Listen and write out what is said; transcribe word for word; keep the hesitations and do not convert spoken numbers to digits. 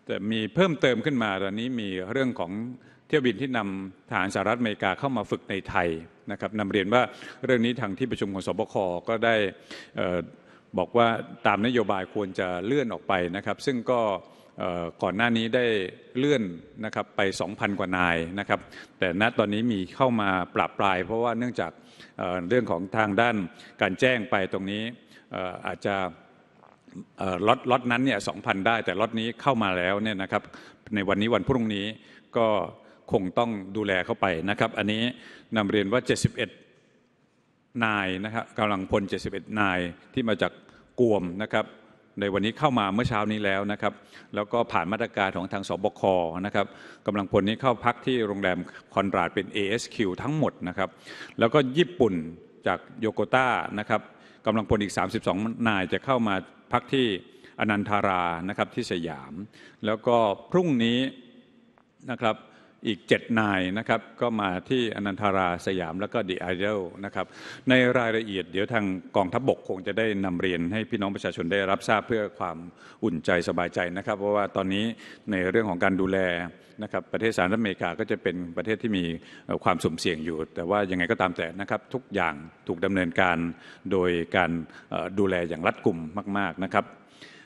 แต่มีเพิ่มเติมขึ้นมาตอนนี้มีเรื่องของเที่ยวบินที่นำทหารสหรัฐอเมริกาเข้ามาฝึกในไทยนะครับนำเรียนว่าเรื่องนี้ทางที่ประชุมของสบคก็ได้บอกว่าตามนโยบายควรจะเลื่อนออกไปนะครับซึ่งก็ก่อนหน้านี้ได้เลื่อนนะครับไป สองพัน กว่านายนะครับแต่ณตอนนี้มีเข้ามาปรับปลายเพราะว่าเนื่องจากเรื่องของทางด้านการแจ้งไปตรงนี้อาจจะล็อตล็อตนั้นเนี่ย สองพัน ได้แต่ล็อตนี้เข้ามาแล้วเนี่ยนะครับในวันนี้วันพรุ่งนี้ก็คงต้องดูแลเข้าไปนะครับอันนี้นำเรียนว่าเจ็ดสิบเอ็ดนายนะครับกำลังพลเจ็ดสิบเอ็ดนายที่มาจากกวมนะครับในวันนี้เข้ามาเมื่อเช้านี้แล้วนะครับแล้วก็ผ่านมาตรการของทางสบคนะครับกำลังพลนี้เข้าพักที่โรงแรมคอนราดเป็น เอ เอส คิว ทั้งหมดนะครับแล้วก็ญี่ปุ่นจากโยโกต้านะครับกำลังพลอีกสามสิบสองนายจะเข้ามาพักที่อนันทารานะครับที่สยามแล้วก็พรุ่งนี้นะครับอีกเจ็ดนายนะครับก็มาที่อนันทาราสยามแล้วก็ดิไอดอลนะครับในรายละเอียดเดี๋ยวทางกองทัพบกคงจะได้นำเรียนให้พี่น้องประชาชนได้รับทราบเพื่อความอุ่นใจสบายใจนะครับเพราะว่าตอนนี้ในเรื่องของการดูแลนะครับประเทศสหรัฐอเมริกาก็จะเป็นประเทศที่มีความสุ่มเสี่ยงอยู่แต่ว่ายังไงก็ตามแต่นะครับทุกอย่างถูกดำเนินการโดยการดูแลอย่างรัดกุมมากๆนะครับ